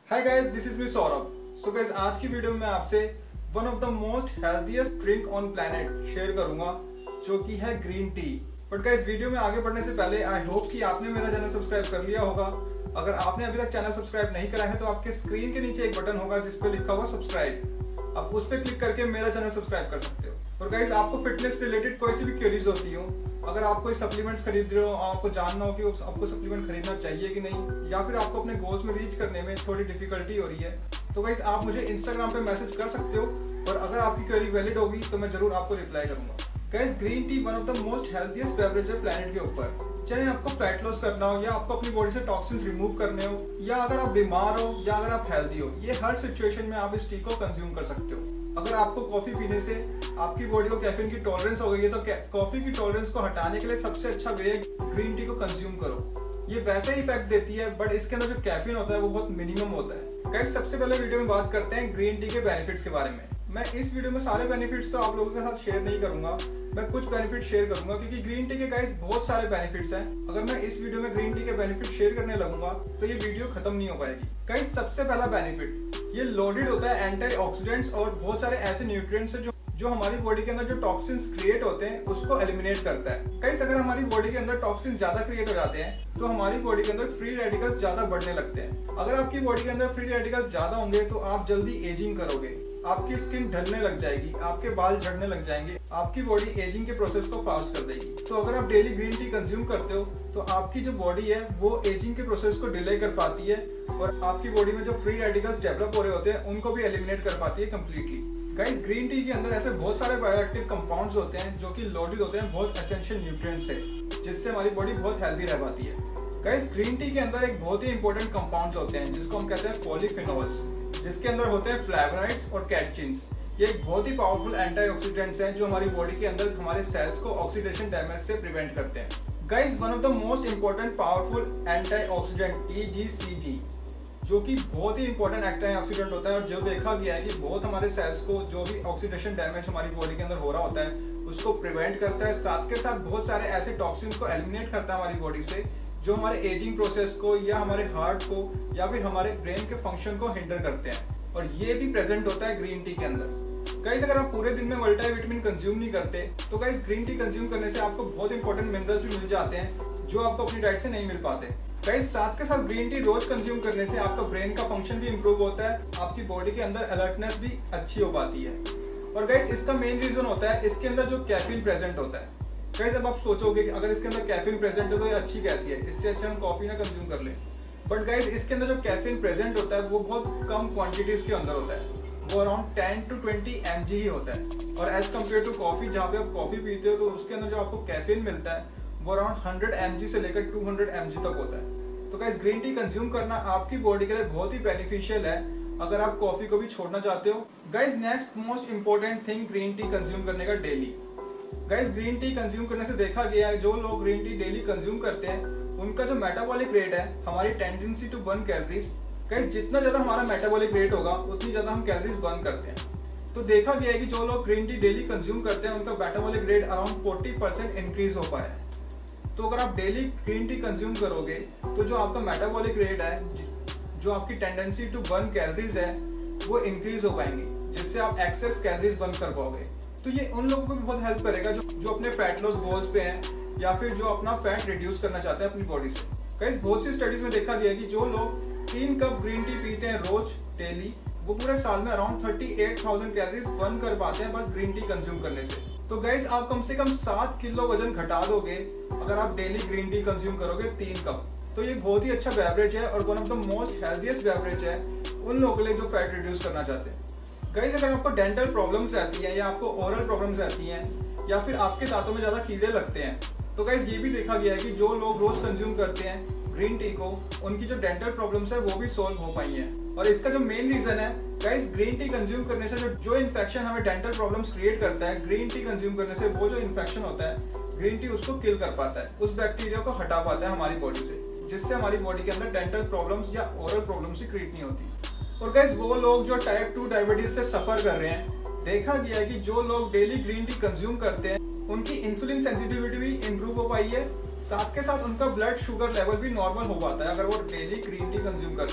Hi guys, this is me Saurabh. So guys, आज की video में मैं आपसे one of the most healthiest drink on planet share करूंगा, जो कि है green tea. But guys, video में आगे बढ़ने से पहले आई होप कि आपने मेरा चैनल सब्सक्राइब कर लिया होगा। अगर आपने अभी तक चैनल सब्सक्राइब नहीं करा है तो आपके स्क्रीन के नीचे एक बटन होगा जिस पे लिखा होगा सब्सक्राइब। आप उस पर क्लिक करके मेरा चैनल सब्सक्राइब कर सकते हो। और गाइस, आपको फिटनेस रिलेटेड कोई सी भी क्वेरीज होती हो, अगर आप कोई सप्लीमेंट्स खरीद रहे हो, आपको जानना हो कि आपको सप्लीमेंट खरीदना चाहिए कि नहीं, या फिर आपको अपने गोल्स में रीच करने में थोड़ी डिफिकल्टी हो रही है, तो गाइस आप मुझे इंस्टाग्राम पे मैसेज कर सकते हो। और अगर आपकी क्वेरी वैलिड होगी तो मैं जरूर आपको रिप्लाई करूंगा। Guys, green tea one of the most healthiest beverage है प्लैनेट के ऊपर। चाहे आपको फैट लॉस करना हो, या आपको अपनी बॉडी से टॉक्सिन्स रिमूव करने हो, या अगर आप बीमार हो, या अगर आप हेल्दी हो, ये हर सिचुएशन में आप इस टी को कंज्यूम कर सकते हो। अगर आपको कॉफी पीने से आपकी बॉडी को कैफीन की टॉलरेंस हो गई है, तो कॉफी की टॉलरेंस को हटाने के लिए सबसे अच्छा वे है ग्रीन टी को कंज्यूम करो। ये वैसे ही इफेक्ट देती है, बट इसके अंदर जो कैफीन होता है वो बहुत मिनिमम होता है। गाइस, सबसे पहले वीडियो में बात करते हैं ग्रीन टी के बेनिफिट्स के बारे में। मैं इस वीडियो में सारे बेनिफिट्स तो आप लोगों के साथ शेयर नहीं करूंगा, मैं कुछ बेनिफिट शेयर करूंगा, क्योंकि ग्रीन टी के गाइस बहुत सारे बेनिफिट्स हैं। अगर मैं इस वीडियो में ग्रीन टी के बेनिफिट शेयर करने लगूंगा तो ये वीडियो खत्म नहीं हो पाएगी। गाइस, सबसे पहला बेनिफिट, ये लोडेड होता है एंटीऑक्सीडेंट्स और बहुत सारे ऐसे न्यूट्रिएंट्स से जो हमारी बॉडी के अंदर जो टॉक्सिन्स क्रिएट होते हैं उसको एलिमिनेट करता है। गाइस, अगर हमारी बॉडी के अंदर टॉक्सिन ज्यादा क्रिएट हो जाते हैं तो हमारी बॉडी के अंदर फ्री रेडिकल्स ज्यादा बढ़ने लगते हैं। अगर आपकी बॉडी के अंदर फ्री रेडिकल्स ज्यादा होंगे तो आप जल्दी एजिंग करोगे, आपकी स्किन ढलने लग जाएगी, आपके बाल झड़ने लग जाएंगे, आपकी बॉडी एजिंग के प्रोसेस को फास्ट कर देगी। तो अगर आप डेली ग्रीन टी कंज्यूम करते हो तो आपकी जो बॉडी है वो एजिंग के प्रोसेस को डिले कर पाती है, और आपकी बॉडी में जो फ्री रेडिकल्स डेवलप हो रहे होते हैं उनको भी एलिमिनेट कर पाती है कम्प्लीटली। गाइस, ग्रीन टी के अंदर ऐसे बहुत सारे बायोएक्टिव कंपाउंड्स होते हैं जो कि लोडेड होते हैं बहुत एसेंशियल न्यूट्रिएंट्स से, जिससे हमारी बॉडी बहुत हेल्दी रह पाती है। गाइस, ग्रीन टी के अंदर एक बहुत ही इंपॉर्टेंट कंपाउंड्स होते हैं जिसको हम कहते हैं पॉलीफिनोल्स, जिसके अंदर होते हैं फ्लेवोनॉइड्स और कैटचिन्स। ये एक बहुत ही पावरफुल एंटीऑक्सीडेंट्स हैं जो हमारी बॉडी के अंदर हमारे सेल्स को ऑक्सीडेशन डैमेज से प्रिवेंट करते हैं। Guys, one of the most important powerful antioxidant EGCG, जो कि बहुत ही इंपॉर्टेंट एंटीऑक्सीडेंट होता है, और जो देखा गया है कि बहुत हमारे सेल्स को जो भी ऑक्सीडेशन डैमेज हमारी बॉडी के अंदर हो रहा होता है उसको प्रिवेंट करता है। साथ के साथ बहुत सारे ऐसे टॉक्सिन्स को एलिमिनेट करता है हमारी बॉडी से, जो हमारे एजिंग प्रोसेस को या हमारे हार्ट को या फिर हमारे ब्रेन के फंक्शन को हिंडर करते हैं, और ये भी प्रेजेंट होता है ग्रीन टी के अंदर। गाइस, अगर आप पूरे दिन में मल्टीविटामिन कंज्यूम नहीं करते तो गाइस ग्रीन टी कंज्यूम करने से आपको बहुत इंपॉर्टेंट मिनरल्स भी मिल जाते हैं जो आपको अपनी डाइट से नहीं मिल पाते। गाइस, साथ के साथ ग्रीन टी रोज कंज्यूम करने से आपका ब्रेन का फंक्शन भी इंप्रूव होता है, आपकी बॉडी के अंदर अलर्टनेस भी अच्छी हो पाती है। और गाइस, इसका मेन रीजन होता है इसके अंदर जो कैफीन प्रेजेंट होता है। गाइस, अब आप सोचोगे कि अगर इसके अंदर कैफीन प्रेजेंट है तो ये अच्छी कैसी है, इससे अच्छा हम कॉफी ना कंज्यूम कर लें। बट गाइस, इसके अंदर जो कैफीन प्रेजेंट होता है वो बहुत कम क्वांटिटीज के अंदर होता है, वो अराउंड 10 to 20 mg ही होता है। और एज कम्पेयर टू कॉफी, जहाँ पे आप कॉफी पीते हो तो उसके अंदर जो आपको कैफीन मिलता है वो अराउंड 100 mg से लेकर 200 mg तक होता है। तो गाइस, ग्रीन टी कंज्यूम करना आपकी बॉडी के लिए बहुत ही बेनिफिशियल है अगर आप कॉफी को भी छोड़ना चाहते हो। Guys, next most important thing green tea consume करने का daily. Guys, green tea consume करने से देखा गया है जो लोग ग्रीन टी डेली कंज्यूम करते हैं उनका जो मेटाबॉलिक रेट है, हमारी tendency to burn calories, guys जितना ज्यादा हमारा मेटाबॉलिक रेट होगा उतनी ज्यादा हम कैलोरीज बर्न करते हैं। तो देखा गया है कि जो लोग ग्रीन टी डेली कंज्यूम करते हैं उनका मेटाबॉलिक रेट अराउंड 40% इंक्रीज हो पाया है। तो अगर आप डेली ग्रीन टी कंज्यूम करोगे तो जो आपका मेटाबॉलिक रेट है, जो आपकी टेंडेंसी टू बर्न कैलोरीज है, वो इंक्रीज हो पाएंगी, जिससे आप एक्सेस कैलोरीज बर्न कर पाओगे। तो ये उन लोगों को भी बहुत हेल्प करेगा जो अपने फैट लॉस गोल्स पे हैं, या फिर जो अपना फैट रिड्यूस करना चाहते हैं अपनी बॉडी से। गाइस, बहुत सी स्टडीज में देखा गया है कि जो लोग 3 कप ग्रीन टी पीते हैं रोज डेली, वो पूरे साल में अराउंड 38,000 कैलोरीज बर्न कर पाते हैं बस ग्रीन टी कंज्यूम करने से। तो गाइस, आप कम से कम 7 किलो वजन घटा दोगे अगर आप डेली ग्रीन टी कंज्यूम करोगे 3 कप। तो ये बहुत ही अच्छा बेवरेज है और one of the most healthiest beverage है उन लोगों के लिए जो फैट रिड्यूस करना चाहते हैं। गाइस, अगर आपको डेंटल प्रॉब्लम्स रहती हैं, या आपको ओरल प्रॉब्लम्स रहती हैं, या फिर आपके दांतों में ज्यादा कीड़े लगते हैं, तो गाइस ये भी देखा गया है कि जो लोग रोज कंज्यूम करते हैं ग्रीन टी को, उनकी जो डेंटल प्रॉब्लम्स है वो भी सॉल्व हो पाई हैं। और इसका जो मेन रीजन है गाइस, ग्रीन टी कंज्यूम करने से जो इन्फेक्शन हमें डेंटल प्रॉब्लम्स क्रिएट करता है, ग्रीन टी कंज्यूम करने से वो जो इन्फेक्शन होता है ग्रीन टी उसको किल कर पाता है, उस बैक्टीरिया को हटा पाता है हमारी बॉडी से, जिससे हमारी बॉडी के अंदर डेंटल प्रॉब्लम्स या ओरल प्रॉब्लम्स ही क्रिएट नहीं होती। और गाइस, वो लोग जो टाइप 2 डायबिटीज से सफर कर रहे हैं, देखा गया है कि जो लोग डेली ग्रीन टी कंज्यूम करते हैं उनकी इंसुलिन सेंसिटिविटी भी इंप्रूव हो पाई है, साथ के साथ उनका ब्लड शुगर लेवल भी नॉर्मल हो पाता है अगर वो डेली ग्रीन टी कंज्यूम करते हैं तो।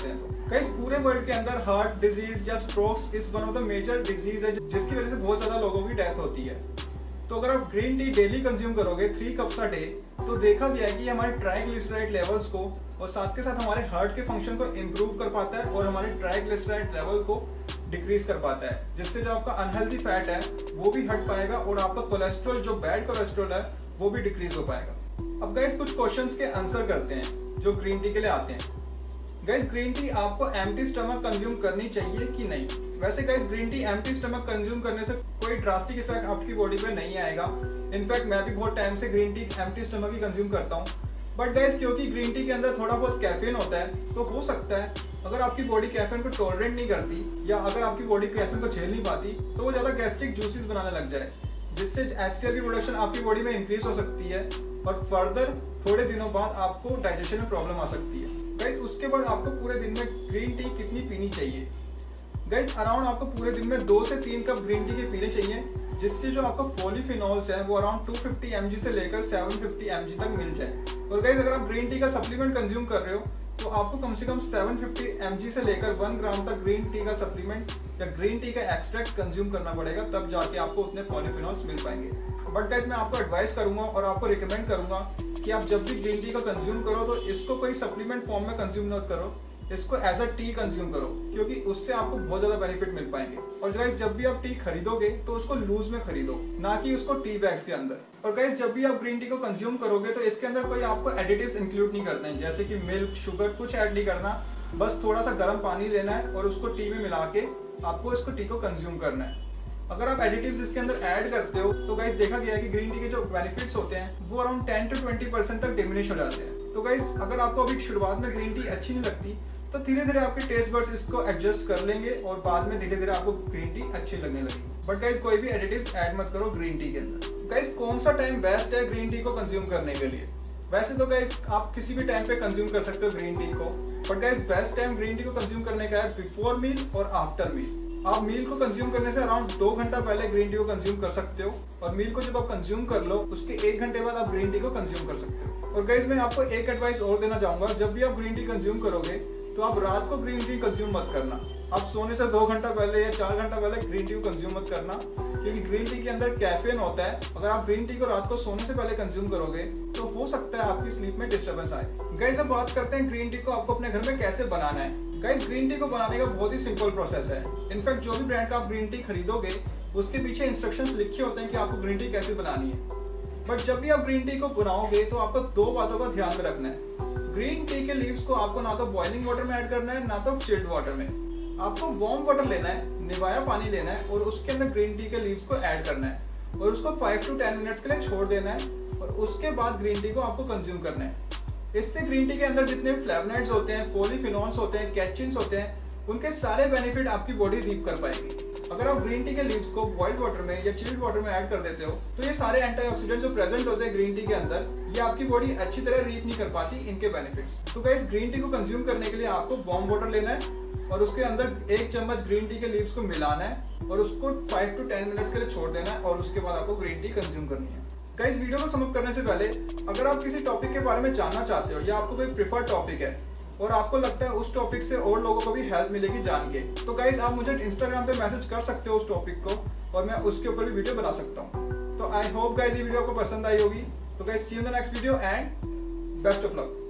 गाइस पूरे वर्ल्ड के अंदर हार्ट डिजीज या strokes is one of the major disease है जिसकी वजह से बहुत ज्यादा लोगों की डेथ होती है। तो अगर आप ग्रीन टी डेली कंज्यूम करोगे 3 कप्स अ डे, तो देखा गया है कि हमारे ट्राइग्लिसराइड लेवल्स को और साथ के साथ हमारे हार्ट के फंक्शन को इम्प्रूव कर पाता है और हमारे ट्राइग्लिसराइड लेवल को डिक्रीज कर पाता है, जिससे जो आपका अनहेल्दी फैट है वो भी हट पाएगा और आपका कोलेस्ट्रॉल जो बैड कोलेस्ट्रॉल है वो भी डिक्रीज हो पाएगा। अब गाइस कुछ क्वेश्चंस के आंसर करते हैं जो ग्रीन टी के लिए आते हैं। गाइस ग्रीन टी आपको एम्प्टी स्टमक कंज्यूम करनी चाहिए कि नहीं? वैसे guys green tea empty stomach consume करने से कोई ड्रास्टिक इफेक्ट आपकी बॉडी पे नहीं आएगा। इनफैक्ट मैं भी बहुत टाइम से ग्रीन टी एम्प्टी स्टमक ही कंज्यूम करता हूँ। बट गाइस क्योंकि ग्रीन टी के अंदर थोड़ा बहुत कैफीन होता है, तो हो सकता है अगर आपकी बॉडी कैफीन को टॉलरेट नहीं करती या अगर आपकी बॉडी कैफीन को झेल नहीं पाती तो वो ज्यादा गैस्ट्रिक जूसेस बनाने लग जाए, जिससे HCl की प्रोडक्शन आपकी बॉडी में इंक्रीज हो सकती है और फर्दर थोड़े दिनों बाद आपको डाइजेशन में प्रॉब्लम आ सकती है। गाइस उसके बाद आपको पूरे दिन में ग्रीन टी कितनी पीनी चाहिए? गाइस अराउंड आपको पूरे दिन में 2 से 3 कप ग्रीन टी के पीने चाहिए, जिससे जो आपका पॉलीफिनॉल्स है वो अराउंड 250 mg से लेकर 750 mg तक मिल जाए। और गाइस अगर आप ग्रीन टी का सप्लीमेंट कंज्यूम कर रहे हो तो आपको कम से कम 750 mg से लेकर 1 ग्राम तक ग्रीन टी का सप्लीमेंट या ग्रीन टी का एक्सट्रैक्ट कंज्यूम करना पड़ेगा, तब जाके आपको उतने पॉलीफिनॉल्स मिल पाएंगे। बट गाइस मैं आपको एडवाइस करूंगा और आपको रिकमेंड करूंगा कि आप जब भी ग्रीन टी का कंज्यूम करो तो इसको कोई सप्लीमेंट फॉर्म में कंज्यूम मत करो, इसको एज अ टी कंज्यूम करो, क्योंकि उससे आपको बहुत ज्यादा बेनिफिट मिल पाएंगे। और गाइस जब भी आप टी खरीदोगे तो उसको लूज में खरीदो, ना कि उसको टी बैग्स के अंदर। और गाइस जब भी आप ग्रीन टी को कंज्यूम करोगे तो इसके अंदर कोई आपको एडिटिव्स इंक्लूड नहीं करते हैं, जैसे कि मिल्क, शुगर कुछ ऐड नहीं करना। बस थोड़ा सा गर्म पानी लेना है और उसको टी में मिला के आपको इसको टी को कंज्यूम करना है। अगर आप एडिटिव्स इसके अंदर ऐड करते हो तो गाइस देखा गया है कि ग्रीन टी के जो बेनिफिट्स होते हैं वो अराउंड 10 to 20% तक डिमिनिश हो जाते हैं। तो गाइस अगर आपको अभी शुरुआत में ग्रीन टी अच्छी नहीं लगती तो धीरे धीरे आपके टेस्ट बड्स इसको एडजस्ट कर लेंगे और बाद में धीरे धीरे आपको ग्रीन टी अच्छी लगने लगेगी। बट गाइस कोई भी एडिटिव्स ऐड मत करो ग्रीन टी के अंदर। गाइस कौन सा टाइम बेस्ट है ग्रीन टी को कंज्यूम करने के लिए? वैसे तो गाइस आप किसी भी टाइम पे कंज्यूम कर सकते हो ग्रीन टी को, but guys best time green tea को कंज्यूम करने का है बिफोर मील और आफ्टर मील। आप मील को कंज्यूम करने से अराउंड 2 घंटा पहले ग्रीन टी को कंज्यूम कर सकते हो और मील को जब आप कंज्यूम कर लो उसके 1 घंटे बाद आप ग्रीन टी को कंज्यूम कर सकते हो। और गाइस मैं आपको एक एडवाइस और देना चाहूंगा, जब भी आप ग्रीन टी कंज्यूम करोगे तो आप रात को ग्रीन टी कंज्यूम मत करना। आप सोने से 2 घंटा पहले या 4 घंटा पहले ग्रीन टी को कंज्यूम मत करना, क्योंकि ग्रीन टी के अंदर कैफीन होता है। अगर आप ग्रीन टी को रात को सोने से पहले कंज्यूम करोगे तो हो सकता है आपकी स्लीप में डिस्टर्बेंस आए। गाइस अब बात करते हैं ग्रीन टी को आपको अपने घर में कैसे बनाना है। गाइस ग्रीन टी को बनाने का बहुत ही सिंपल प्रोसेस है। इनफैक्ट जो भी ब्रांड का आप ग्रीन टी खरीदोगे उसके पीछे इंस्ट्रक्शंस लिखे होते हैं कि आपको ग्रीन टी कैसे बनानी है। बट जब भी आप ग्रीन टी को बनाओगे तो आपको 2 बातों का ध्यान में रखना है। ग्रीन टी के लीव्स को आपको ना तो बॉइलिंग वाटर में ऐड करना है ना तो चिल्ड वाटर में। आपको वार्म वाटर लेना है, निवाया पानी लेना है और उसके अंदर ग्रीन टी के लीव्स को ऐड करना है और उसको 5 to 10 मिनट्स के लिए छोड़ देना है और उसके बाद ग्रीन टी को आपको कंज्यूम करना है। इससे ग्रीन टी के अंदर जितने फ्लेवोनॉइड्स होते हैं, पॉलीफिनॉल्स होते हैं, कैटचिन्स होते हैं, उनके सारे बेनिफिट आपकी बॉडी रीप कर पाएगी। अगर आप ग्रीन टी के लीव्स को बॉइल्ड वाटर में या चिल्ड वाटर में ऐड कर देते हो तो ये सारे एंटीऑक्सीडेंट्स जो प्रेजेंट होते हैं ग्रीन टी के अंदर, ये आपकी बॉडी अच्छी तरह रीप नहीं कर पाती इनके बेनिफिट्स। तो गाइस ग्रीन टी को कंज्यूम करने के लिए आपको वार्म वाटर लेना है और उसके अंदर 1 चम्मच ग्रीन टी के लीव्स को मिलाना है और उसको 5 to 10 मिनट्स के लिए छोड़ देना है और उसके बाद आपको ग्रीन टी कंज्यूम करनी है। गाइस वीडियो को समाप्त करने से पहले अगर आप किसी टॉपिक के बारे में जानना चाहते हो या आपको कोई प्रिफर्ड टॉपिक है और आपको लगता है उस टॉपिक से और लोगों को भी हेल्प मिलेगी जान के, तो गाइस आप मुझे इंस्टाग्राम पे मैसेज कर सकते हो उस टॉपिक को और मैं उसके ऊपर भी वीडियो बना सकता हूँ। तो आई होप गाइस ये वीडियो आपको पसंद आई होगी। तो guys see you in the next video and best of luck.